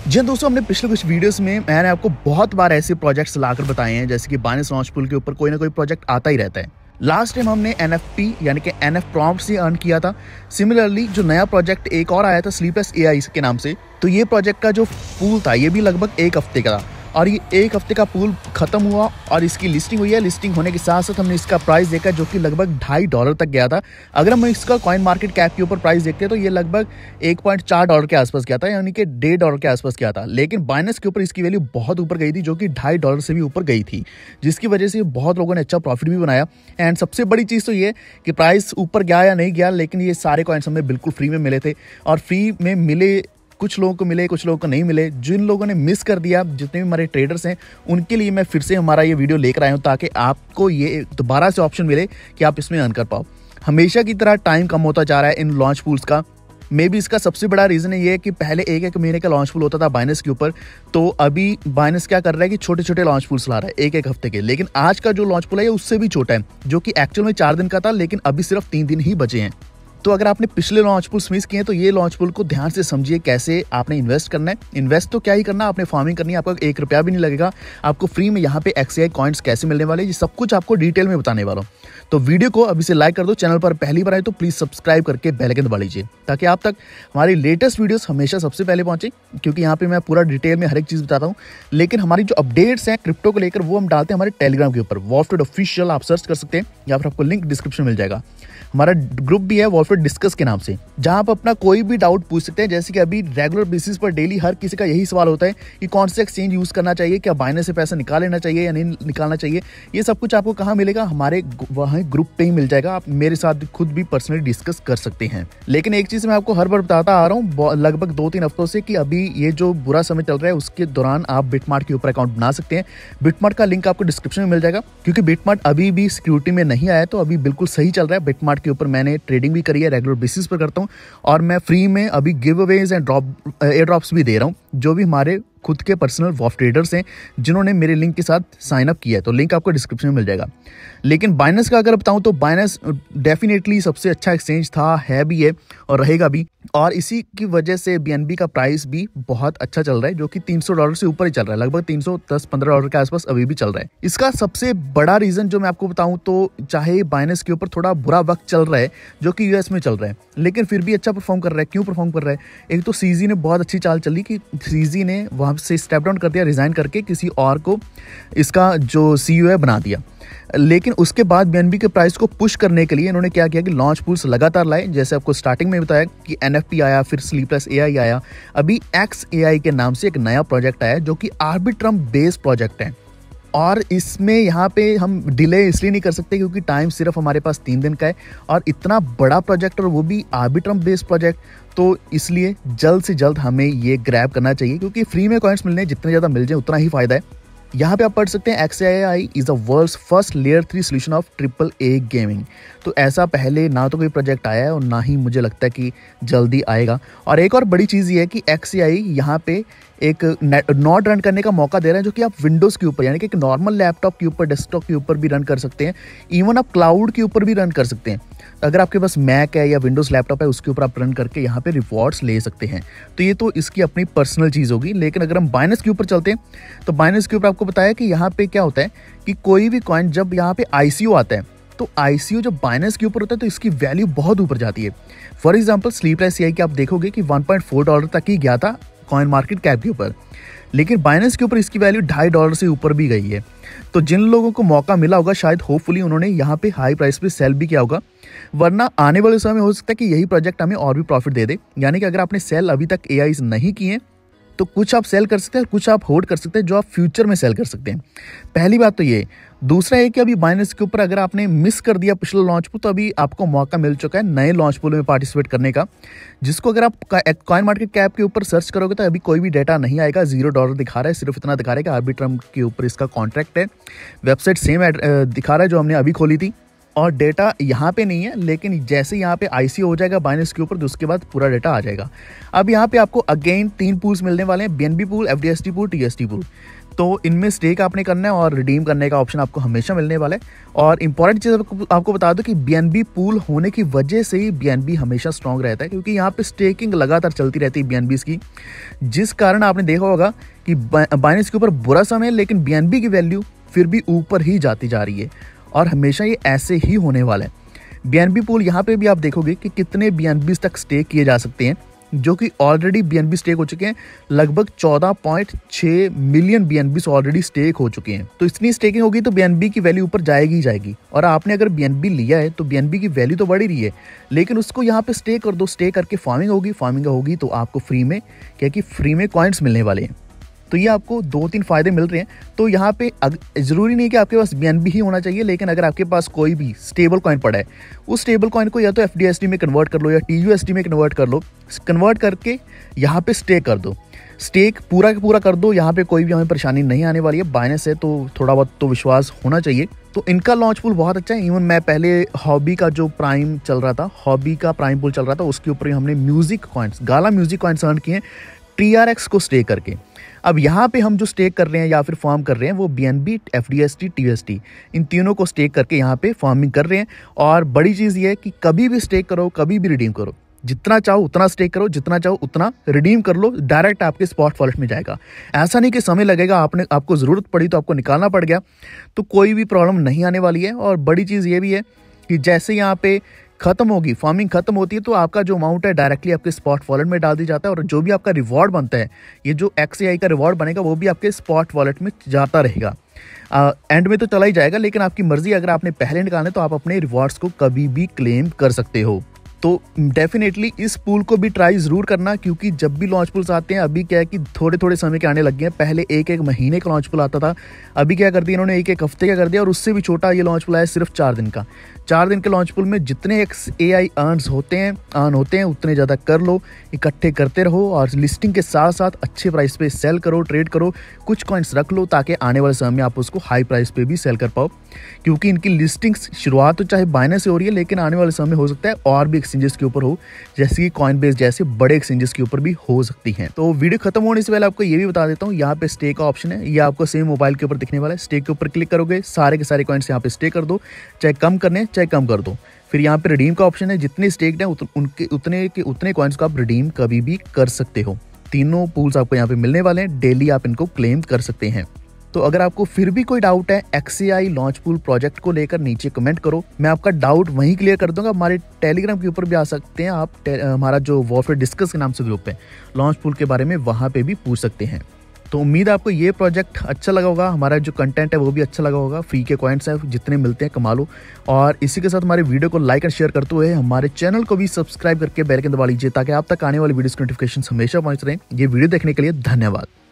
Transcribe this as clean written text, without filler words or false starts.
जी हाँ दोस्तों, हमने पिछले कुछ वीडियोस में मैंने आपको बहुत बार ऐसे प्रोजेक्ट्स लाकर बताए हैं, जैसे कि बाइनेंस लॉन्च पूल के ऊपर कोई ना कोई प्रोजेक्ट आता ही रहता है। लास्ट टाइम हमने एनएफपी यानी कि एनएफ प्रॉम्प्ट से अर्न किया था। सिमिलरली जो नया प्रोजेक्ट एक और आया था स्लीपलेस एआई के नाम से, तो ये प्रोजेक्ट का जो पूल था ये भी लगभग एक हफ्ते का था और ये एक हफ्ते का पूल खत्म हुआ और इसकी लिस्टिंग हुई है। लिस्टिंग होने के साथ साथ हमने इसका प्राइस देखा जो कि लगभग $2.5 तक गया था। अगर हम इसका कॉइन मार्केट कैप के ऊपर प्राइस देखते हैं तो ये लगभग $1.4 के आसपास गया था, यानी कि $1.5 के आसपास गया था। लेकिन बाइनेंस के ऊपर इसकी वैल्यू बहुत ऊपर गई थी, जो कि $2.5 से भी ऊपर गई थी, जिसकी वजह से बहुत लोगों ने अच्छा प्रॉफिट भी बनाया। एंड सबसे बड़ी चीज़ तो ये कि प्राइस ऊपर गया या नहीं गया, लेकिन ये सारे कॉइन्स हमें बिल्कुल फ्री में मिले थे। और फ्री में मिले, कुछ लोगों को मिले, कुछ लोगों को नहीं मिले। जिन लोगों ने मिस कर दिया, जितने भी हमारे ट्रेडर्स हैं, उनके लिए मैं फिर से हमारा ये वीडियो लेकर आया हूँ, ताकि आपको ये दोबारा से ऑप्शन मिले कि आप इसमें अर्न कर पाओ। हमेशा की तरह टाइम कम होता जा रहा है इन लॉन्च पूल्स का। मे बी इसका सबसे बड़ा रीज़न है ये कि पहले एक महीने का लॉन्च पूल होता था बाइनेंस के ऊपर, तो अभी बाइनेंस क्या कर रहा है कि छोटे छोटे लॉन्च पूल्स ला रहा है एक हफ्ते के। लेकिन आज का जो लॉन्च पूल है ये उससे भी छोटा है, जो कि एक्चुअल में 4 दिन का था, लेकिन अभी सिर्फ 3 दिन ही बचे हैं। तो अगर आपने पिछले लॉन्च पूल्स मिस किए हैं तो ये लॉन्च पूल को ध्यान से समझिए कैसे आपने इन्वेस्ट करना है। इन्वेस्ट तो क्या ही करना, आपने फार्मिंग करनी है, आपको 1 रुपया भी नहीं लगेगा। आपको फ्री में यहाँ पे XAI कॉइन्स कैसे मिलने वाले, ये सब कुछ आपको डिटेल में बताने वाला हूँ। तो वीडियो को अभी से लाइक कर दो, चैनल पर पहली बार आए तो प्लीज़ सब्सक्राइब करके बेल आइकन दबा लीजिए, ताकि आप तक हमारी लेटेस्ट वीडियोस हमेशा सबसे पहले पहुंचे, क्योंकि यहाँ पे मैं पूरा डिटेल में हर एक चीज़ बताता हूँ। लेकिन हमारी जो अपडेट्स हैं क्रिप्टो को लेकर वो हम डालते हैं हमारे टेलीग्राम के ऊपर, वॉल्फिट ऑफिशियल आप सर्च कर सकते हैं, यहाँ पर आपको लिंक डिस्क्रिप्शन में मिल जाएगा। हमारा ग्रुप भी है वॉल्फिट डिस्कस के नाम से, जहां आप अपना कोई भी डाउट पूछ सकते हैं। जैसे कि अभी रेगुलर बेसिस पर डेली हर किसी का यही सवाल होता है कि कौन से एक्सचेंज यूज़ करना चाहिए, क्या बाइनेंस से पैसा निकाल लेना चाहिए या नहीं निकालना चाहिए। ये सब कुछ आपको कहाँ मिलेगा, हमारे वहाँ ग्रुप पे ही मिल जाएगा। आप मेरे साथ खुद भी पर्सनली डिस्कस कर सकते हैं। लेकिन एक चीज़ मैं आपको हर बार बताता आ रहा हूँ लगभग 2-3 हफ्तों से, कि अभी ये जो बुरा समय चल रहा है उसके दौरान आप बिटमार्ट के ऊपर अकाउंट बना सकते हैं। बिटमार्ट का लिंक आपको डिस्क्रिप्शन में मिल जाएगा, क्योंकि बिटमार्ट अभी भी सिक्योरिटी में नहीं आया, तो अभी बिल्कुल सही चल रहा है। बिटमार्ट के ऊपर मैंने ट्रेडिंग भी करी है, रेगुलर बेसिस पर करता हूँ, और मैं फ्री में अभी giveaways and air drops भी दे रहा हूँ, जो भी हमारे खुद के पर्सनल वॉफ ट्रेडर्स हैं जिन्होंने मेरे लिंक के साथ साइन अप किया है। तो लिंक आपको डिस्क्रिप्शन में मिल जाएगा। लेकिन बाइनेंस का अगर बताऊं तो बाइनेंस डेफिनेटली सबसे अच्छा एक्सचेंज था, है भी है और रहेगा भी, और इसी की वजह से BNB का प्राइस भी बहुत अच्छा चल रहा है, जो कि $300 से ऊपर ही चल रहा है, लगभग $310-15 के आसपास अभी भी चल रहा है। इसका सबसे बड़ा रीज़न जो मैं आपको बताऊं तो, चाहे बाइनेंस के ऊपर थोड़ा बुरा वक्त चल रहा है, जो कि US में चल रहा है, लेकिन फिर भी अच्छा परफॉर्म कर रहा है। क्यों परफॉर्म कर रहा है? एक तो CZ ने बहुत अच्छी चाल चली कि CZ ने वहाँ से स्टेप डाउन कर दिया, रिजाइन करके किसी और को इसका जो CEO है बना दिया। लेकिन उसके बाद BNB के प्राइस को पुश करने के लिए इन्होंने क्या किया कि लॉन्च पूल्स लगातार लाए। जैसे आपको स्टार्टिंग में बताया कि NFP आया, फिर स्लीपलेस AI आया, अभी XAI के नाम से एक नया प्रोजेक्ट आया, जो कि आर्बिट्रम बेस्ड प्रोजेक्ट है। और इसमें यहाँ पे हम डिले इसलिए नहीं कर सकते क्योंकि टाइम सिर्फ हमारे पास 3 दिन का है, और इतना बड़ा प्रोजेक्ट और वो भी आर्बिट्रम बेस्ड प्रोजेक्ट, तो इसलिए जल्द से जल्द हमें ये ग्रैब करना चाहिए, क्योंकि फ्री में कॉइन्स मिलने जितने ज़्यादा मिल जाए उतना ही फायदा है। यहाँ पे आप पढ़ सकते हैं XAI is the world's first layer 3 solution of AAA gaming. तो ऐसा पहले ना तो कोई प्रोजेक्ट आया है और ना ही मुझे लगता है कि जल्दी आएगा। और एक और बड़ी चीज़ ये है कि XAI यहाँ पे एक नोड रन करने का मौका दे रहा है, जो कि आप विंडोज़ के ऊपर यानी कि एक नॉर्मल लैपटॉप के ऊपर, डेस्कटॉप के ऊपर भी रन कर सकते हैं, इवन आप क्लाउड के ऊपर भी रन कर सकते हैं। अगर आपके पास मैक है या विंडोज़ लैपटॉप है, उसके ऊपर आप रन करके यहाँ पे रिवॉर्ड्स ले सकते हैं। तो ये तो इसकी अपनी पर्सनल चीज़ होगी। लेकिन अगर हम बाइनेंस के ऊपर चलते हैं तो बाइनेंस के ऊपर आपको बताया कि यहाँ पे क्या होता है कि कोई भी कॉइन जब यहाँ पे ICO आता है, तो ICO जब बाइनेंस के ऊपर होता है तो इसकी वैल्यू बहुत ऊपर जाती है। फॉर एग्जाम्पल स्लीपलेस AI के आप देखोगे कि $1.4 तक ही गया था कॉइन मार्केट कैप के ऊपर, लेकिन बाइनेंस के ऊपर इसकी वैल्यू $2.5 से ऊपर भी गई है। तो जिन लोगों को मौका मिला होगा, शायद होपफुली उन्होंने यहाँ पे हाई प्राइस पे सेल भी किया होगा, वरना आने वाले समय में हो सकता है कि यही प्रोजेक्ट हमें और भी प्रॉफिट दे दे। यानी कि अगर आपने सेल अभी तक AI नहीं किए तो कुछ आप सेल कर सकते हैं, कुछ आप होल्ड कर सकते हैं, जो आप फ्यूचर में सेल कर सकते हैं। पहली बात तो ये। दूसरा है कि अभी बाइनेंस के ऊपर अगर आपने मिस कर दिया पिछला लॉन्च पूल, तो अभी आपको मौका मिल चुका है नए लॉन्च पूल में पार्टिसिपेट करने का, जिसको अगर आप कॉइन मार्केट कैप के ऊपर सर्च करोगे तो अभी कोई भी डेटा नहीं आएगा, $0 दिखा रहा है। सिर्फ इतना दिखा रहा है कि आर्बिट्रम के ऊपर इसका कॉन्ट्रैक्ट है। वेबसाइट सेम दिखा रहा है जो हमने अभी खोली थी, और डेटा यहाँ पे नहीं है। लेकिन जैसे यहाँ पे ICO हो जाएगा बाइनेंस के ऊपर, तो उसके बाद पूरा डेटा आ जाएगा। अब यहाँ पे आपको अगेन 3 पूल्स मिलने वाले हैं, BNB pool, FDST pool, TST pool. तो इनमें स्टेक आपने करना है और रिडीम करने का ऑप्शन आपको हमेशा मिलने वाला है। और इंपॉर्टेंट चीज़ आपको बता दूं कि बीएनबी पूल होने की वजह से ही बीएनबी हमेशा स्ट्रॉन्ग रहता है, क्योंकि यहाँ पे स्टेकिंग लगातार चलती रहती है बीएनबीज की, जिस कारण आपने देखा होगा कि बाइनेंस के ऊपर बुरा समय है लेकिन बीएनबी की वैल्यू फिर भी ऊपर ही जाती जा रही है और हमेशा ये ऐसे ही होने वाला है। बीएनबी पूल यहाँ पे भी आप देखोगे कि कितने बीएनबीज तक स्टेक किए जा सकते हैं, जो कि ऑलरेडी बीएनबी स्टेक हो चुके हैं। लगभग 14.6 मिलियन बीएनबी ऑलरेडी स्टेक हो चुके हैं। तो इतनी स्टेकिंग होगी तो बीएनबी की वैल्यू ऊपर जाएगी ही जाएगी। और आपने अगर बीएनबी लिया है तो बीएनबी की वैल्यू तो बढ़ ही रही है, लेकिन उसको यहाँ पे स्टे कर दो। स्टे करके फार्मिंग होगी तो आपको फ्री में क्या कि फ्री में कॉइन्स मिलने वाले हैं। तो ये आपको 2-3 फायदे मिल रहे हैं। तो यहाँ पे जरूरी नहीं कि आपके पास बीएनबी ही होना चाहिए, लेकिन अगर आपके पास कोई भी स्टेबल कॉइन पड़ा है, उस स्टेबल कॉइन को या तो एफडीएसडी में कन्वर्ट कर लो या टीयूएसडी में कन्वर्ट कर लो। कन्वर्ट करके यहाँ पे स्टे कर दो, स्टेक पूरा का पूरा कर दो। यहाँ पे कोई भी हमें परेशानी नहीं आने वाली है। बाइनेंस है तो थोड़ा बहुत तो विश्वास होना चाहिए। तो इनका लॉन्च पूल बहुत अच्छा है। इवन मैं पहले हॉबी का जो प्राइम चल रहा था, हॉबी का प्राइम पूल चल रहा था, उसके ऊपर हमने music coins, Gala music coins earn किए TRX को स्टे करके। अब यहाँ पे हम जो स्टेक कर रहे हैं या फिर फार्म कर रहे हैं वो बीएनबी, एफडीएसडी, टीएसडी, इन तीनों को स्टेक करके यहाँ पे फार्मिंग कर रहे हैं। और बड़ी चीज़ ये है कि कभी भी स्टेक करो, कभी भी रिडीम करो, जितना चाहो उतना स्टेक करो, जितना चाहो उतना रिडीम कर लो, डायरेक्ट आपके स्पॉट वॉलेट में जाएगा। ऐसा नहीं कि समय लगेगा, आपको ज़रूरत पड़ी तो आपको निकालना पड़ गया, तो कोई भी प्रॉब्लम नहीं आने वाली है। और बड़ी चीज़ ये भी है कि जैसे यहाँ पे खत्म होगी, फार्मिंग खत्म होती है, तो आपका जो अमाउंट है डायरेक्टली आपके स्पॉट वॉलेट में डाल दी जाता है। और जो भी आपका रिवॉर्ड बनता है, ये जो XAI का रिवॉर्ड बनेगा वो भी आपके स्पॉट वॉलेट में जाता रहेगा। एंड में तो चला ही जाएगा, लेकिन आपकी मर्जी, अगर आपने पहले निकालना है तो आप अपने रिवॉर्ड्स को कभी भी क्लेम कर सकते हो। तो डेफिनेटली इस पूल को भी ट्राई ज़रूर करना, क्योंकि जब भी लॉन्च पूल्स आते हैं, अभी क्या है कि थोड़े थोड़े समय के आने लग गए हैं। पहले एक महीने का लॉन्च पूल आता था, अभी क्या कर दिया इन्होंने, एक हफ्ते का कर दिया। और उससे भी छोटा ये लॉन्च पूल है सिर्फ 4 दिन का। 4 दिन के लॉन्च पूल में जितने XAI अर्न होते हैं उतने ज़्यादा कर लो, इकट्ठे करते रहो और लिस्टिंग के साथ साथ अच्छे प्राइस पे सेल करो, ट्रेड करो, कुछ कॉइन्स रख लो ताकि आने वाले समय में आप उसको हाई प्राइस पे भी सेल कर पाओ। क्योंकि इनकी लिस्टिंग्स शुरुआत तो चाहे बाइनेंस से हो रही है, लेकिन आने वाले समय में हो सकता है और भी एक्सचेंजेस के ऊपर हो, जैसे कि कॉइनबेस जैसे बड़े एक्सचेंजेस के ऊपर भी हो सकती हैं। तो वीडियो खत्म होने से पहले आपको ये भी बता देता हूँ, यहाँ पे स्टे का ऑप्शन है, ये आपको सेम मोबाइल के ऊपर दिखने वाला है। स्टे के ऊपर क्लिक करोगे, सारे के सारे कॉइन्स यहाँ पे स्टे कर दो, चाहे कम करने चाहे कम कर दो। फिर यहाँ पे रिडीम का ऑप्शन है, जितने स्टेक्ड हैं उतने कॉइन्स को आप रिडीम कभी भी कर सकते हो। तीनों पूल्स आपको यहाँ पे मिलने वाले हैं, डेली आप इनको क्लेम कर सकते हैं। तो अगर आपको फिर भी कोई डाउट है XAI लॉन्च पूल प्रोजेक्ट को लेकर, नीचे कमेंट करो, मैं आपका डाउट वहीं क्लियर कर दूंगा। हमारे टेलीग्राम के ऊपर भी आ सकते हैं आप, हमारा जो वॉरफेयर डिस्कस के नाम से ग्रुप है, लॉन्च पूल के बारे में वहाँ पे भी पूछ सकते हैं। तो उम्मीद है आपको ये प्रोजेक्ट अच्छा लगा होगा, हमारा जो कंटेंट है वो भी अच्छा लगा होगा। फ्री के कॉइन्स हैं, जितने मिलते हैं कमा लो। और इसी के साथ हमारे वीडियो को लाइक और शेयर करते हुए हमारे चैनल को भी सब्सक्राइब करके बेल आइकन दबा लीजिए, ताकि आप तक आने वाली वीडियोस की नोटिफिकेशन हमेशा पहुंच रहे हैं। ये वीडियो देखने के लिए धन्यवाद।